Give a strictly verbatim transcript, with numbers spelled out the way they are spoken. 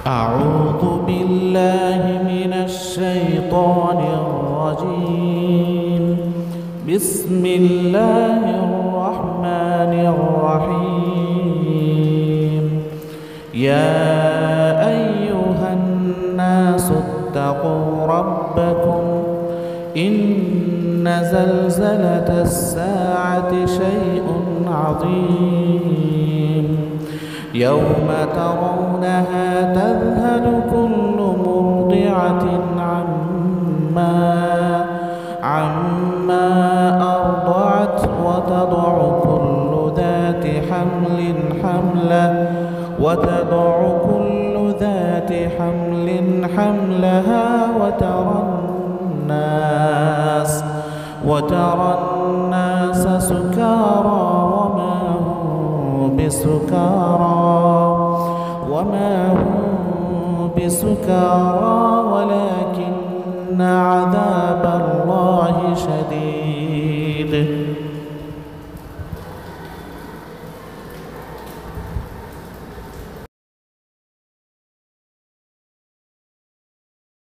أعوذ بالله من الشيطان الرجيم. بسم الله الرحمن الرحيم. يا أيها الناس اتقوا ربكم إن زلزلة الساعة شيء عظيم يوم ترونها تذهل كل مرضعة عما عما أرضعت وتضع كل ذات حمل حمله وتضع كل ذات حمل حملها وترى الناس وترى الناس سكارى وما هم بسكارى وما هم بسكارى ولكن عذاب الله شديد.